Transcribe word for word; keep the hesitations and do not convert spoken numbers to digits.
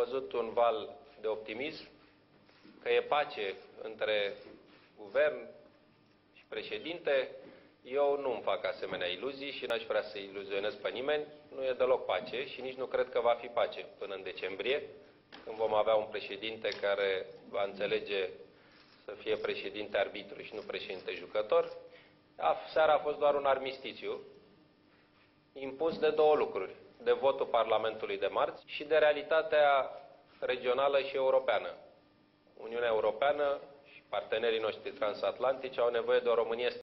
văzut un val de optimism, că e pace între guvern și președinte. Eu nu-mi fac asemenea iluzii și n-aș vrea să iluzionez pe nimeni. Nu e deloc pace și nici nu cred că va fi pace până în decembrie, când vom avea un președinte care va înțelege să fie președinte arbitru și nu președinte jucător. Seara a fost doar un armistițiu impus de două lucruri: de votul Parlamentului de marți și de realitatea regională și europeană. Uniunea Europeană și partenerii noștri transatlantici au nevoie de o Românie